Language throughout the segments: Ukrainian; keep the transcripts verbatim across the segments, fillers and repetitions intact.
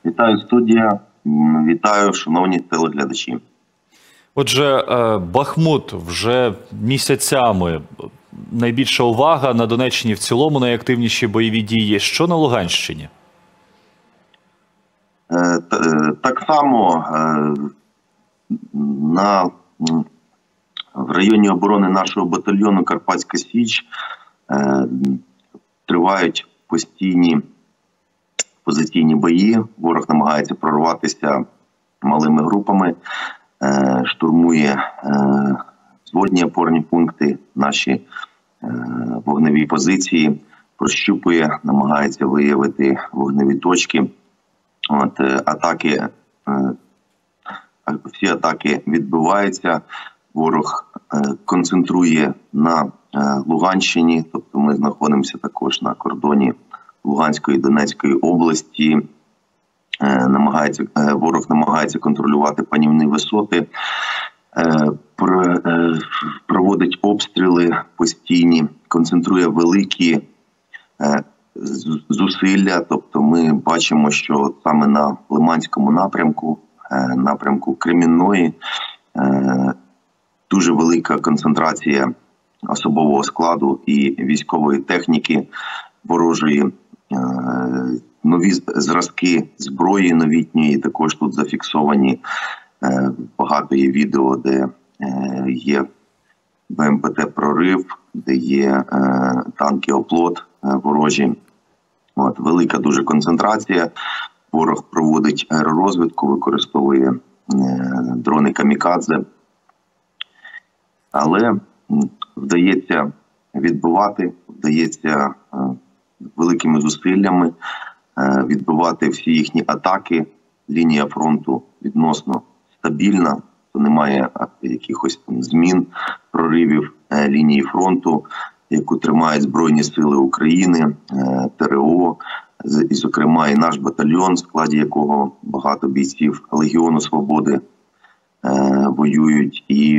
Вітаю, студія. Вітаю, шановні телеглядачі. Отже, Бахмут вже місяцями найбільша увага, на Донеччині в цілому найактивніші бойові дії. Що на Луганщині? Так само на, в районі оборони нашого батальйону Карпатська Січ тривають постійні позиційні бої. Ворог намагається прорватися малими групами, штурмує зводні опорні пункти, наші вогневі позиції, прощупує, намагається виявити вогневі точки. От, атаки, всі атаки відбиваються, ворог концентрує на Луганщині, тобто ми знаходимося також на кордоні Луганської і Донецької області. Намагається, ворог намагається контролювати панівні висоти, проводить обстріли постійні, концентрує великі зусилля. Тобто ми бачимо, що саме на Лиманському напрямку, напрямку Кремінної, дуже велика концентрація особового складу і військової техніки ворожої. Нові зразки зброї новітньої також тут зафіксовані. Багато є відео, де є Б М П Т «Прорив», де є танки «Оплот» ворожі. От, велика дуже концентрація. Ворог проводить аеророзвідку, використовує дрони «Камікадзе». Але вдається відбивати, вдається великими зусиллями відбивати всі їхні атаки. Лінія фронту відносно стабільна, то немає якихось там змін, проривів лінії фронту, яку тримають Збройні Сили України, Т Р О, і, зокрема, і наш батальйон, в складі якого багато бійців Легіону Свободи воюють. І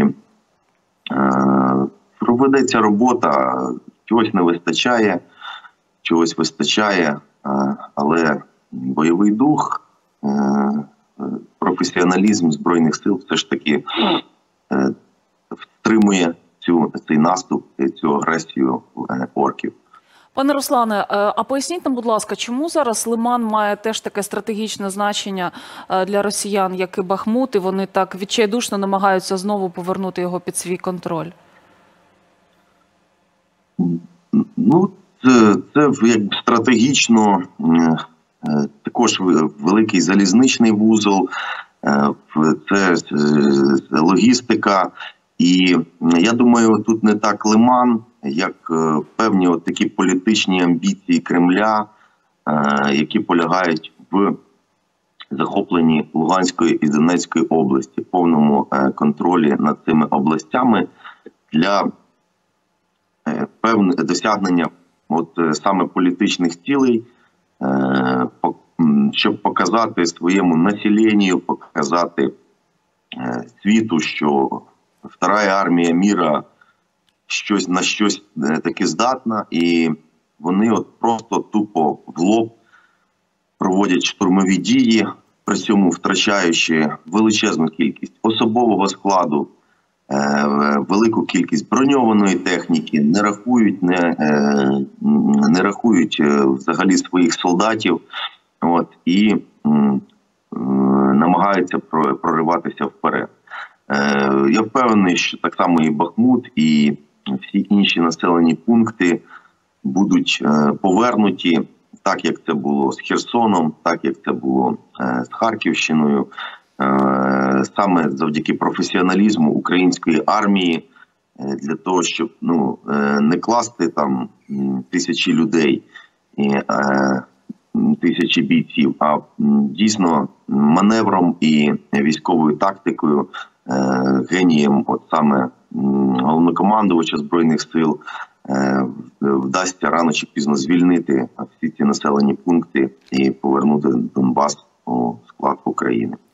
проведеться робота, чогось не вистачає, чогось вистачає, але бойовий дух, професіоналізм Збройних Сил все ж таки втримує цю, цей наступ, цю агресію орків. Пане Руслане, а поясніть нам, будь ласка, чому зараз Лиман має теж таке стратегічне значення для росіян, як і Бахмут, і вони так відчайдушно намагаються знову повернути його під свій контроль? Ну, це, це як стратегічно також великий залізничний вузол, це логістика. І я думаю, тут не так Лиман, як певні от такі політичні амбіції Кремля, які полягають в захопленні Луганської і Донецької області, повному контролі над цими областями для певне досягнення от саме політичних цілей, щоб показати своєму населенню, показати світу, що Вторая армія міра щось на щось таке здатна, і вони от просто тупо в лоб проводять штурмові дії, при цьому втрачаючи величезну кількість особового складу, велику кількість броньованої техніки, не рахують, не, не рахують взагалі своїх солдатів, от, і намагаються прориватися вперед. Я впевнений, що так само і Бахмут, і всі інші населені пункти будуть повернуті, так як це було з Херсоном, так як це було з Харківщиною, саме завдяки професіоналізму української армії, для того, щоб ну, не класти там тисячі людей, тисячі бійців, а дійсно маневром і військовою тактикою, генієм от саме головнокомандувача Збройних Сил вдасться рано чи пізно звільнити всі ці населені пункти і повернути Донбас у склад України.